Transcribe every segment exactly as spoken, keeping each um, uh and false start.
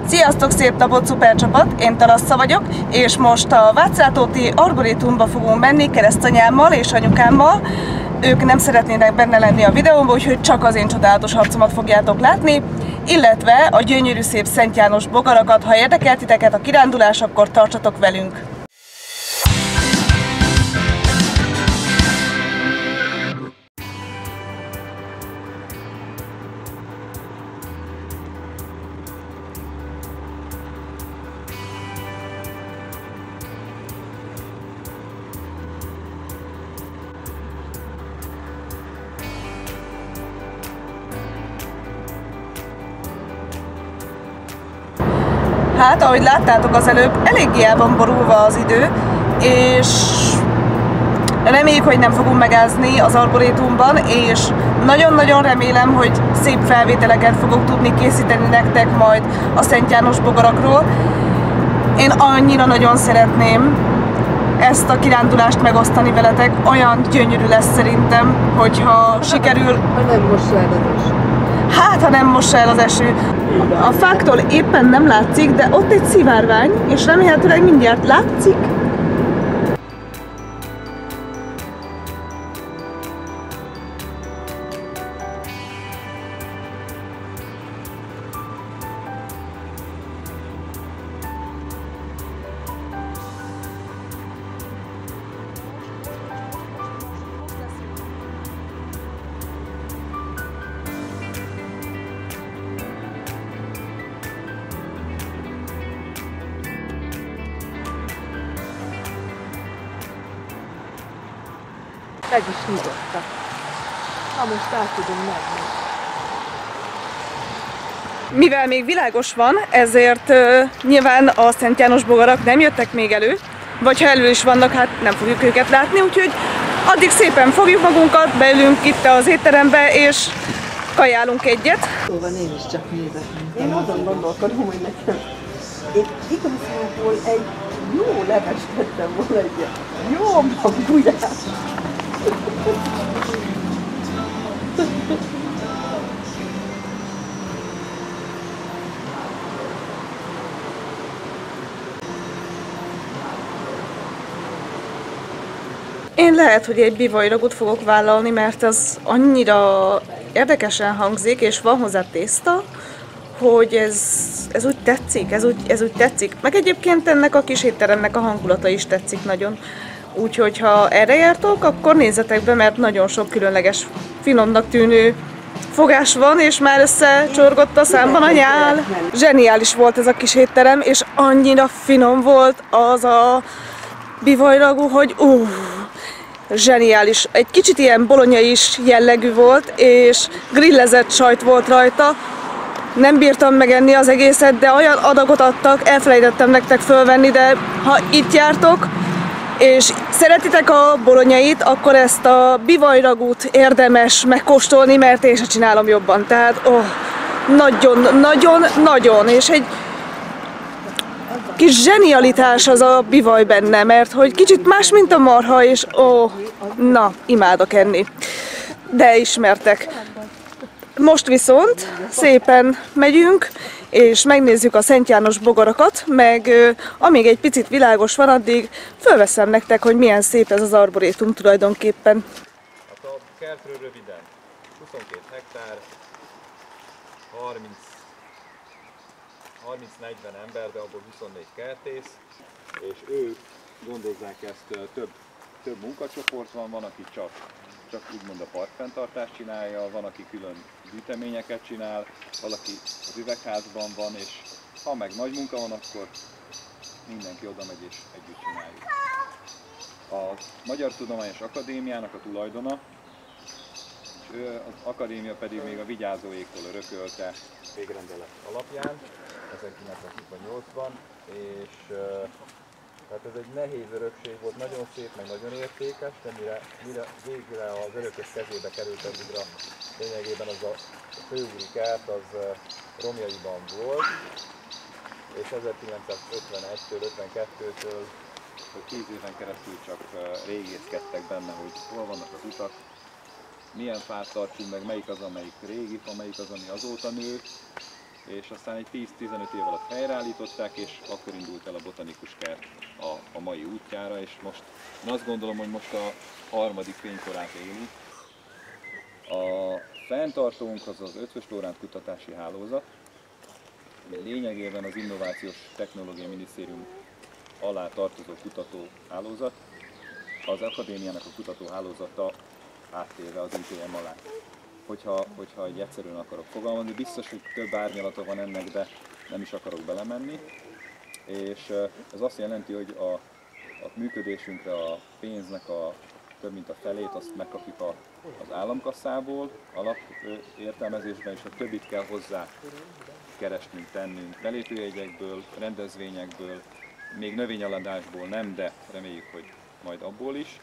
Sziasztok, szép napot, szuper csapat! Én Talassza vagyok, és most a Vácrátóti Arborétumba fogunk menni keresztanyámmal és anyukámmal. Ők nem szeretnének benne lenni a videómban, úgyhogy csak az én csodálatos arcomat fogjátok látni, illetve a gyönyörű szép Szent János bogarakat. Ha érdekel titeket a kirándulás, akkor tartsatok velünk! Hát, ahogy láttátok az előbb, eléggé el van borulva az idő, és reméljük, hogy nem fogunk megázni az arborétumban, és nagyon-nagyon remélem, hogy szép felvételeket fogok tudni készíteni nektek majd a Szent János bogarakról. Én annyira nagyon szeretném ezt a kirándulást megosztani veletek, olyan gyönyörű lesz szerintem, hogyha sikerül... Ha nem mossa el az eső. Hát, ha nem mossa el az eső. A fáktól éppen nem látszik, de ott egy szivárvány, és remélhetőleg mindjárt látszik. Meg is nyitottak. Na most át tudunk menni. Mivel még világos van, ezért uh, nyilván a Szent János bogarak nem jöttek még elő, vagy ha elő is vannak, hát nem fogjuk őket látni, úgyhogy addig szépen fogjuk magunkat, beülünk itt az étterembe, és kajálunk egyet. Szóval én is csak nézek. Én azon gondolkodom, hogy nekem én igazából egy jó levest tettem volna, egy jó maguját. Én lehet, hogy egy bivajragot fogok vállalni, mert az annyira érdekesen hangzik, és van hozzá tészta, hogy ez, ez úgy tetszik, ez úgy, ez úgy tetszik. Meg egyébként ennek a kis étteremnek a hangulata is tetszik nagyon. Úgyhogy ha erre jártok, akkor nézzetek be, mert nagyon sok különleges, finomnak tűnő fogás van, és már összecsorgott a számban a nyál. Zseniális volt ez a kis étterem, és annyira finom volt az a bivajragú, hogy uh, zseniális. Egy kicsit ilyen bolonyai is jellegű volt, és grillezett sajt volt rajta. Nem bírtam megenni az egészet, de olyan adagot adtak, elfelejtettem nektek fölvenni, de ha itt jártok, és szeretitek a bolonyait, akkor ezt a bivajragút érdemes megkóstolni, mert én sem csinálom jobban. Tehát oh, nagyon, nagyon, nagyon, és egy kis zsenialitás az a bivaj benne, mert hogy kicsit más, mint a marha, és ó, oh, na, imádok enni. De ismertek. Most viszont szépen megyünk, és megnézzük a Szent János bogarakat, meg amíg egy picit világos van, addig fölveszem nektek, hogy milyen szép ez az arborétum tulajdonképpen. Hát a kertről röviden, huszonkét hektár, harminc-negyven ember, de abból huszonnégy kertész, és ők gondozzák ezt, több, több munkacsoport van, van, aki csak, csak úgymond a parkfenntartást csinálja, van, aki külön gyűjteményeket csinál, valaki az üvegházban van, és ha meg nagy munka van, akkor mindenki oda megy és együtt csináljuk. A Magyar Tudományos Akadémiának a tulajdona, és ő, az akadémia pedig még a vigyázóéktól örökölte végrendelet alapján, ezerkilencszázhuszonnyolcban, és tehát ez egy nehéz örökség volt, nagyon szép, meg nagyon értékes, de mire, mire végre az örökös kezébe került, addigra lényegében az a főúri kert az romjaiban volt, és ezerkilencszázötvenegytől, ötvenkettőtől tíz éven keresztül csak régészkedtek benne, hogy hol vannak az utak, milyen fát tartsunk meg, melyik az, amelyik régi fa, melyik az, ami azóta nőtt, és aztán egy tíz-tizenöt év alatt helyreállították, és akkor indult el a botanikus kert a, a mai útjára, és most én azt gondolom, hogy most a harmadik fénykorát éli. A fenntartónk az az Eötvös Loránd Kutatási Hálózat, lényegében az Innovációs Technológiai Minisztérium alá tartozó kutatóhálózat, az akadémiának a kutatóhálózata áttérve az I T M alá. Hogyha, hogyha egy egyszerűen akarok fogalmazni, biztos, hogy több árnyalata van ennek, de nem is akarok belemenni. És ez azt jelenti, hogy a, a működésünkre a pénznek a több mint a felét azt megkapjuk a, az államkasszából, alapértelmezésben, és a többit kell hozzá keresnünk, tennünk belépőjegyekből, rendezvényekből, még növényeladásból nem, de reméljük, hogy majd abból is,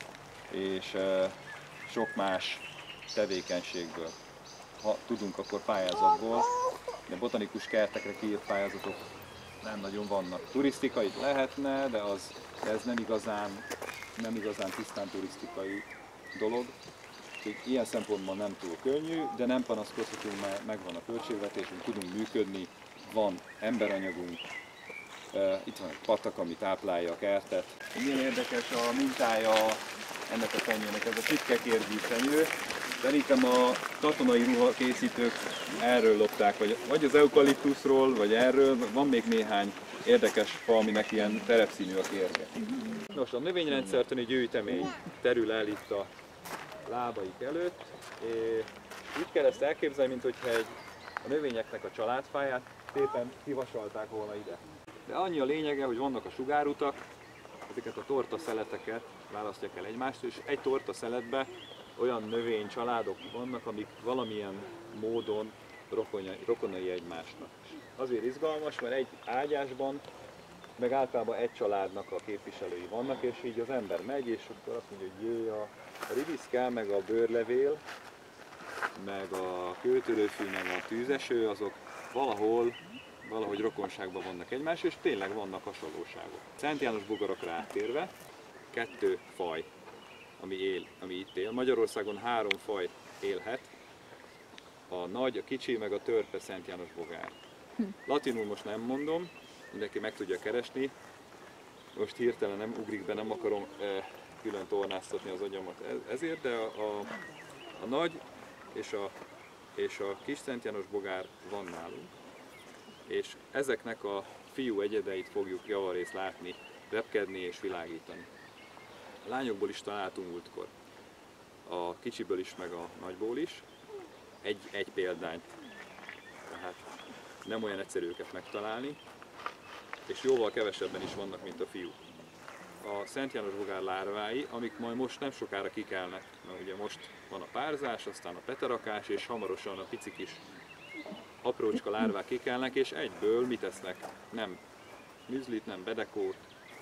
és e, sok más tevékenységből. Ha tudunk, akkor pályázatból, de botanikus kertekre kiírt pályázatok nem nagyon vannak. Turisztikai lehetne, de, az, de ez nem igazán, nem igazán tisztán turisztikai dolog. Úgyhogy ilyen szempontból nem túl könnyű, de nem panaszkodhatunk, mert megvan a költségvetésünk, tudunk működni, van emberanyagunk, itt van egy patak, ami táplálja a kertet. Milyen érdekes a mintája ennek a fenyőnek, ez a csipkekérgyű fenyő. Szerintem a katonai ruhakészítők erről lopták, vagy, vagy az eukaliptuszról, vagy erről. Van még néhány érdekes fa, aminek ilyen terepszínű a kérge. Nos, a növényrendszertani gyűjtemény terül el itt a lábaik előtt, és úgy kell ezt elképzelni, mintha egy a növényeknek a családfáját szépen kivasalták volna ide. De annyi a lényege, hogy vannak a sugárutak, ezeket a tortaszeleteket választják el egymást, és egy tortaszeletbe olyan növénycsaládok vannak, amik valamilyen módon rokonai, rokonai egymásnak. Azért izgalmas, mert egy ágyásban meg általában egy családnak a képviselői vannak, és így az ember megy, és akkor azt mondja, hogy jé, a riviszke, meg a bőrlevél, meg a kőtörőfű, meg a tűzeső, azok valahol, valahogy rokonságban vannak egymás, és tényleg vannak hasonlóságok. Szent János bogarakra áttérve, kettő faj, ami, él, ami itt él. Magyarországon három faj élhet, a nagy, a kicsi, meg a törpe Szent János bogár. Latinul most nem mondom, mindenki meg tudja keresni. Most hirtelen nem ugrik be, nem akarom eh, külön tornáztatni az agyamat ezért, de a, a, a nagy és a, és a kis Szent János bogár van nálunk. És ezeknek a fiú egyedeit fogjuk javarészt látni, repkedni és világítani. A lányokból is találtunk múltkor, a kicsiből is, meg a nagyból is, egy, egy példányt. Tehát nem olyan egyszerű őket megtalálni, és jóval kevesebben is vannak, mint a fiúk. A Szent János bogár lárvái, amik majd most nem sokára kikelnek, mert ugye most van a párzás, aztán a peterakás, és hamarosan a pici kis aprócska lárvák kikelnek, és egyből mit esznek? Nem műzlit, nem bedekót,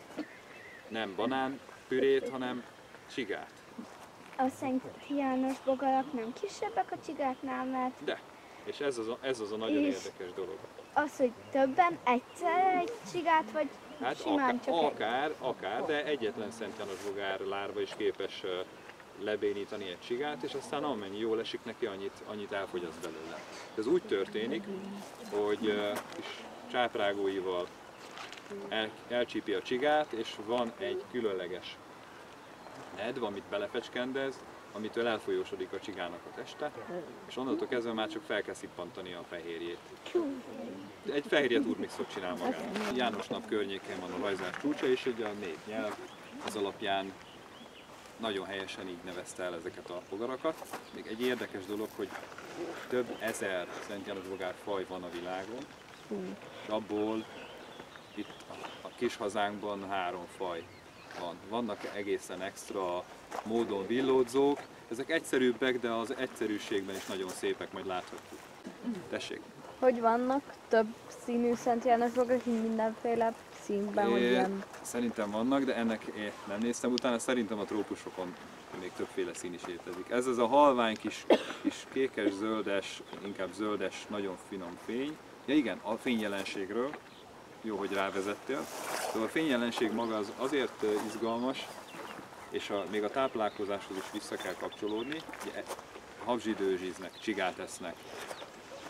nem banánpürét, hanem csigát. A Szent János bogarak nem kisebbek a csigáknál, mert... De, és ez az a, ez az a nagyon És érdekes dolog. az, hogy többen egyszer egy csigát, vagy Hát simán akár, csak egy? akár, akár, de egyetlen Szent János bogár lárva is képes uh, lebénítani egy csigát, és aztán amennyi jól esik neki, annyit, annyit elfogyaszt belőle. Ez úgy történik, hogy uh, kis csáprágóival el, elcsípi a csigát, és van egy különleges nedv, amit belefecskendez, amitől elfolyósodik a csigának a teste, és onnantól kezdve már csak fel kell szippantani a fehérjét. Egy fehérje turmixot csinál magának. János nap környékén van a rajzás csúcsa, és ugye a négy nyelv az alapján nagyon helyesen így nevezte el ezeket a bogarakat. Még egy érdekes dolog, hogy több ezer Szent János bogár faj van a világon, és abból itt a kis hazánkban három faj van. Vannak egészen extra módon villódzók, ezek egyszerűbbek, de az egyszerűségben is nagyon szépek, majd láthatjuk. Tessék! Hogy vannak több színű Szent János bogarak, mindenféle színben, É, hogy ilyen... Szerintem vannak, de ennek én nem néztem utána, szerintem a trópusokon még többféle szín is létezik. Ez az a halvány kis, kis kékes-zöldes, inkább zöldes, nagyon finom fény. Ja igen, a fényjelenségről, jó, hogy rávezettél. Szóval a fényjelenség maga az azért izgalmas, és a, még a táplálkozáshoz is vissza kell kapcsolódni. Ugye, habzsidőzsíznek, csigát esznek,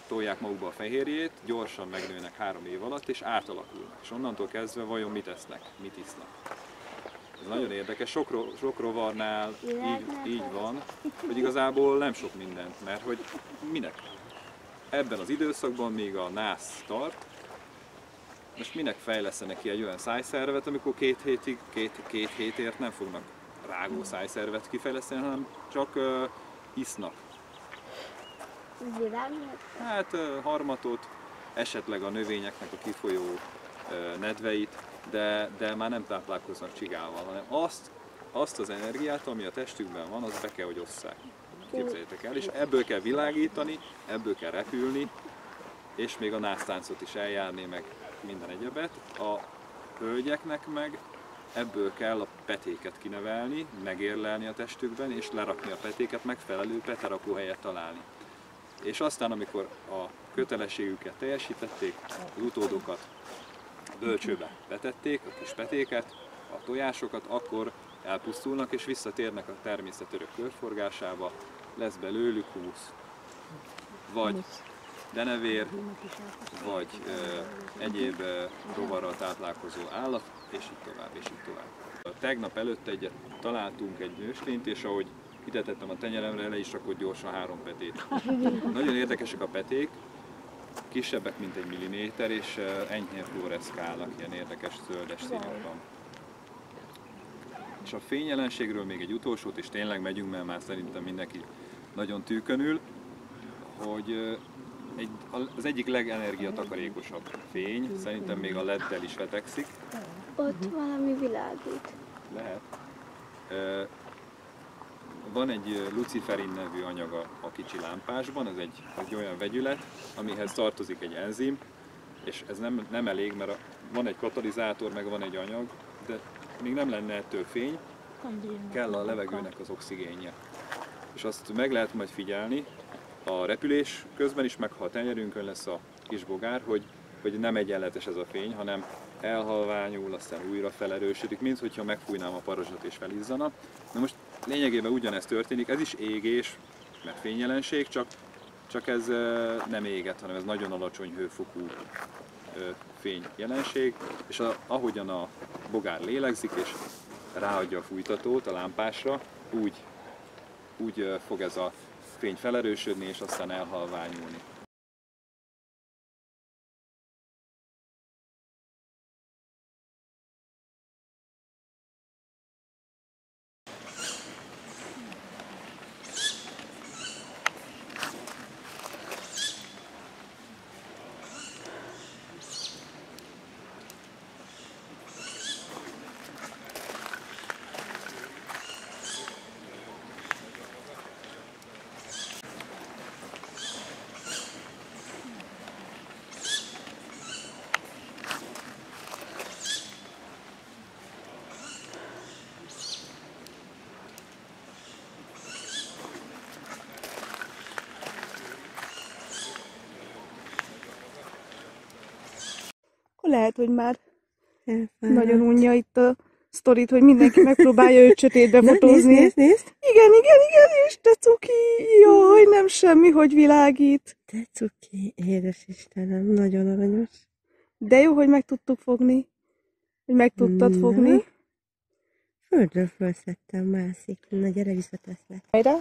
tolják magukba a fehérjét, gyorsan megnőnek három év alatt, és átalakulnak. És onnantól kezdve vajon mit esznek, mit isznak. Ez nagyon érdekes, sok, ro sok rovarnál így, így van, hogy igazából nem sok mindent, mert hogy minek? Ebben az időszakban, míg a nász tart, most minek fejlesztenek ki egy olyan szájszervet, amikor két hétig, két, két hétért nem fognak rágó szájszervet kifejleszteni, hanem csak uh, isznak. Hát uh, harmatot, esetleg a növényeknek a kifolyó uh, nedveit, de, de már nem táplálkoznak csigával, hanem azt, azt az energiát, ami a testükben van, azt be kell, hogy osszák. Képzeljétek el, és ebből kell világítani, ebből kell repülni, és még a násztáncot is eljárni, meg minden egyebet. A hölgyeknek meg ebből kell a petéket kinevelni, megérlelni a testükben, és lerakni a petéket, megfelelő peterakóhelyet találni. És aztán, amikor a kötelességüket teljesítették, az utódokat bölcsőbe betették, a kis petéket, a tojásokat, akkor elpusztulnak és visszatérnek a természet örök körforgásába, lesz belőlük húsz, vagy denevér, vagy ö, egyéb ö, rovarral táplálkozó állat, és így tovább, és így tovább. Tegnap előtt egyet találtunk egy nőstényt, és ahogy ide tettem a tenyeremre, le is rakott gyorsan három petét. Nagyon érdekesek a peték, kisebbek, mint egy milliméter, és enyhén fluoreszkálnak, ilyen érdekes zöldes színűkben. És a fényjelenségről még egy utolsót, és tényleg megyünk, mert már szerintem mindenki nagyon tűkönül, hogy egy, az egyik legenergiatakarékosabb fény, szerintem még a leddel is vetekszik. Ott valami világít. Lehet. Van egy luciferin nevű anyag a, a kicsi lámpásban, ez egy, egy olyan vegyület, amihez tartozik egy enzim, és ez nem, nem elég, mert a, van egy katalizátor, meg van egy anyag, de még nem lenne ettől fény, kell a levegőnek az oxigénje. És azt meg lehet majd figyelni a repülés közben is, meg ha a tenyerünkön lesz a kis bogár, hogy, hogy nem egyenletes ez a fény, hanem elhalványul, aztán újra felerősödik, mint hogyha megfújnám a parazsat és felizzana. Na most lényegében ugyanezt történik, ez is égés, mert fényjelenség, csak, csak ez nem éget, hanem ez nagyon alacsony hőfokú fényjelenség, és a, ahogyan a bogár lélegzik és ráadja a fújtatót a lámpásra, úgy, úgy fog ez a fény felerősödni és aztán elhalványulni. Lehet, hogy már nagyon unja itt a sztorit, hogy mindenki megpróbálja őt sötétbe fotózni. Nézd, nézd, nézd. Igen, igen, igen, és te cuki, jaj, nem semmi, hogy világít. Te cuki, édes Istenem, nagyon aranyos. De jó, hogy meg tudtuk fogni. Hogy meg tudtad Na. fogni. Földről fölszedtem, mászik. Na, gyere, visszateszlek. Helyre.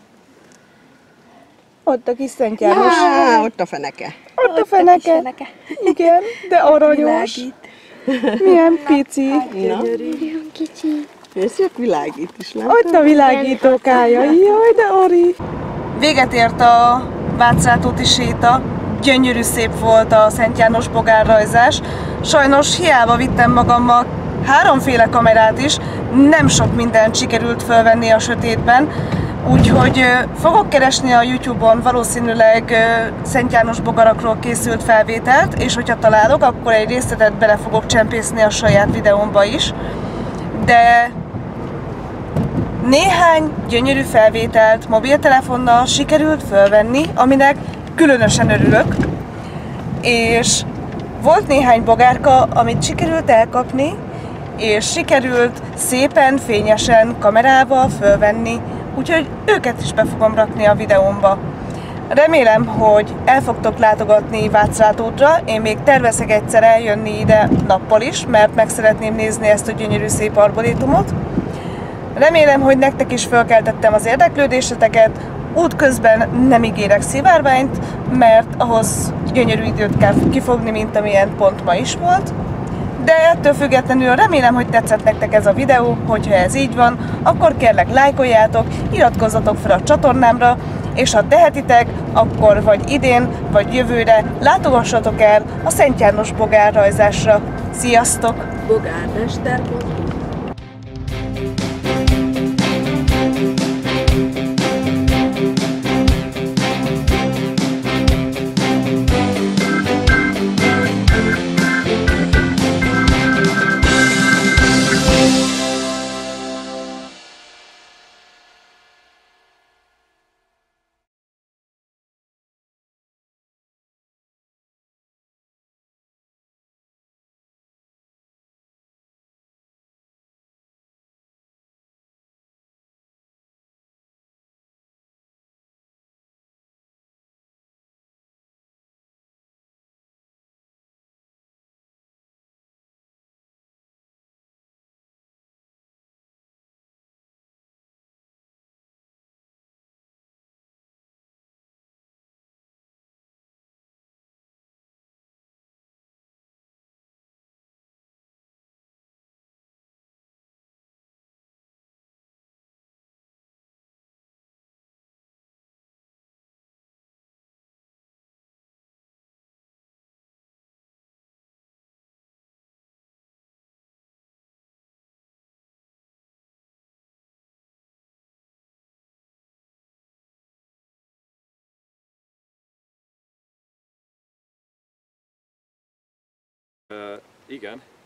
Ott a kis Szent János. Á, ott a feneke. Ott a feneke. Igen, de aranyos. Milyen pici. Na, Olyan kicsi. nézzük, világít is, látod? Ott a világítókája. Jaj, de Ori. Véget ért a Vácrátóti séta. Gyönyörű szép volt a Szent János bogárrajzás. Sajnos hiába vittem magammal háromféle kamerát is, nem sok mindent sikerült fölvenni a sötétben. Úgyhogy fogok keresni a YouTube-on valószínűleg Szent János bogarakról készült felvételt, és hogyha találok, akkor egy részletet bele fogok csempészni a saját videómba is. De néhány gyönyörű felvételt mobiltelefonnal sikerült fölvenni, aminek különösen örülök. És volt néhány bogárka, amit sikerült elkapni, és sikerült szépen, fényesen kamerával fölvenni. Úgyhogy őket is be fogom rakni a videómba. Remélem, hogy el fogtok látogatni Václátótra, én még tervezek egyszer eljönni ide nappal is, mert meg szeretném nézni ezt a gyönyörű szép arborétumot. Remélem, hogy nektek is felkeltettem az érdeklődéseteket, útközben nem ígérek szivárványt, mert ahhoz gyönyörű időt kell kifogni, mint amilyen pont ma is volt. De ettől függetlenül remélem, hogy tetszett nektek ez a videó, hogyha ez így van, akkor kérlek lájkoljátok, iratkozzatok fel a csatornámra, és ha tehetitek, akkor vagy idén, vagy jövőre látogassatok el a Szent János bogár rajzásra. Sziasztok! bogármester pont hu Igen,